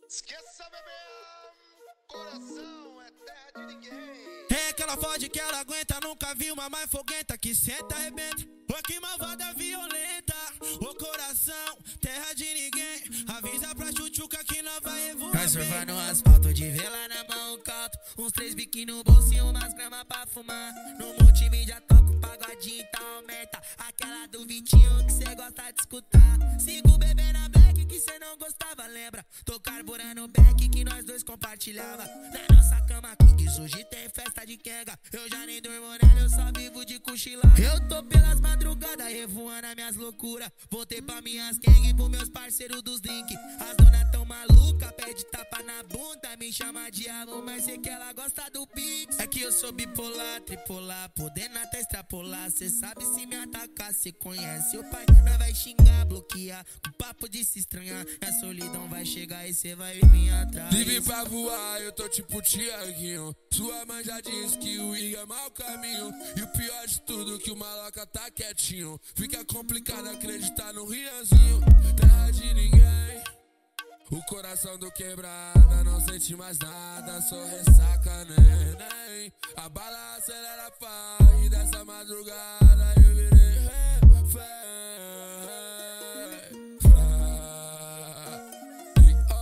Esqueça, bebê, coração é terra de ninguém. É aquela fode que ela aguenta, nunca vi uma mais foguenta que senta, arrebenta. Ô que malvada violenta, ô coração, terra de ninguém. Avisa pra chuchuca que nós vai revoar. Nós surfa no asfalto, de vela na mão, calto. Uns 3 biquíni no bolso e umas gramas pra fumar. No multimídia toca o pagodinho, então aumenta. Aquela do Vitinho que cê gosta de escutar. Sigo bebê na black que cê não gostava, lembra? Tô carburando o back que nós dois compartilhava. Na nossa cama king, hoje tem festa de Kenga. Eu já nem durmo nela, eu só vivo de cochilar. Eu tô pelas madrugadas, revoando as minhas loucuras. Voltei pra minhas gang e pros meus parceiros dos drink. As dona tão maluca, pede tapa na bunda. Me chama de amor, mas sei que ela gosta do pix. É que eu sou bipolar, tripolar, podendo até extrapolar. Cê sabe se me atacar, cê conhece o pai. Nós vai xingar, bloquear, com papo de se estranhar. A solidão vai chegar e cê vai vir atrás. Livre pra voar, eu tô tipo Tiaguinho. Sua mãe já disse que o Igor é mau caminho. E o pior de tudo que o maloca tá quietinho. Fica complicado acreditar no Rianzinho. Terra de ninguém, o coração do quebrada, não sente mais nada, só ressaca, neném. A bala acelera pá, e dessa madrugada eu virei refém. E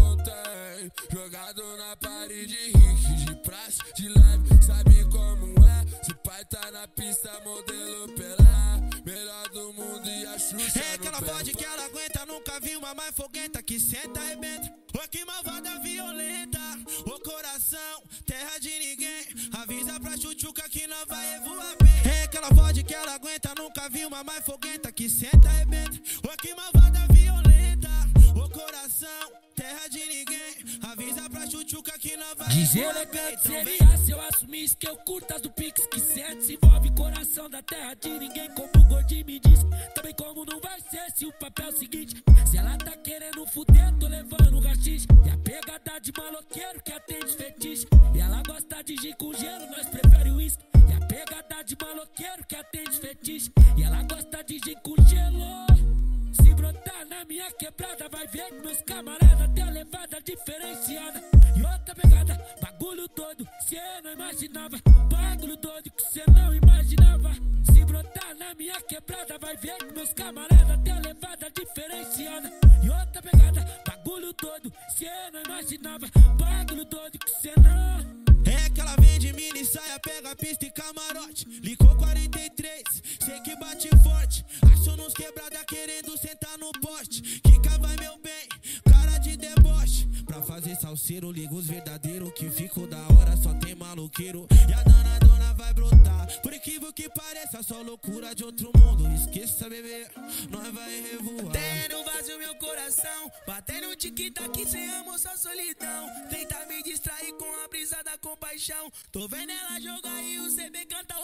ontem, jogado na parede, rique de praxe, de leve, sabe como é? Se pai tá na pista, modelo Pelé, melhor do mundo e a Xuxa. É aquela fode que ela aguenta, nunca vi uma mais foguenta que senta, arrebenta. Ô que malvada violenta, ô coração, terra de ninguém. Avisa pra chuchuca que nós vai revoar bem. É aquela fode que ela aguenta, nunca vi uma mais foguenta que senta, arrebenta. Ô que malvada violenta, ô coração, terra de ninguém. Avisa pra chuchuca que nós vai Dizer revoar bem. elegante seria se eu assumisse que eu curto as do Pix que sente, se envolve coração da terra de ninguém, como o Gordinho me disse. Também como não vai ser se o papel é o seguinte: se ela tá querendo fuder, tô levando rachixe. E a pegada de maloqueiro que atende fetiche. E ela gosta de gin com gelo, nós prefere uísque. E a pegada de maloqueiro que atende fetiche. E ela gosta de gin com gelo. Se brotar na minha quebrada, vai ver que meus camaradas tem a levada diferenciada. E outra pegada, bagulho doido, cê não imaginava. Bagulho doido que cê não imaginava. Se brotar na minha quebrada, vai ver que meus camaradas tem a levada diferenciada. E outra pegada, bagulho doido, cê não imaginava. Bagulho doido que cê não... É que ela vem de mini saia, pega a pista e camarote. Licou 43, sei que bate forte. Acho nos quebrada querendo sentar no poste. Kika vai meu bem, cara de deboche. Pra fazer salseiro, liga os verdadeiros. Que fico da hora, só tem maloqueiro. E a dona vai brotar. Por incrível que pareça, só loucura de outro mundo. Esqueça, bebê, nós vai revoar. Tem no vazio meu coração, batendo no tic-tac sem amor, só solidão. Tenta me distrair com a brisa da compaixão. Tô vendo ela jogar e o CB canta o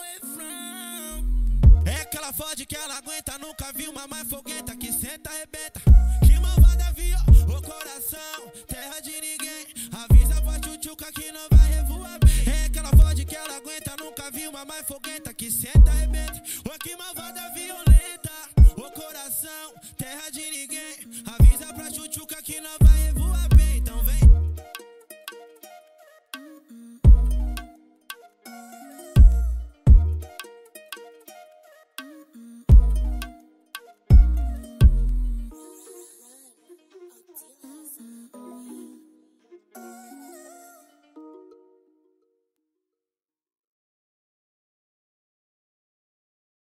refrão. É aquela fode que ela aguenta, nunca vi uma mais foguenta que senta, arrebenta. Que malvada viu, ô coração, terra de ninguém. Avisa pra chuchuca que não vai revoar bem. É aquela fode que ela aguenta, nunca vi uma mais foguenta que senta, arrebenta. Ô que malvada violenta.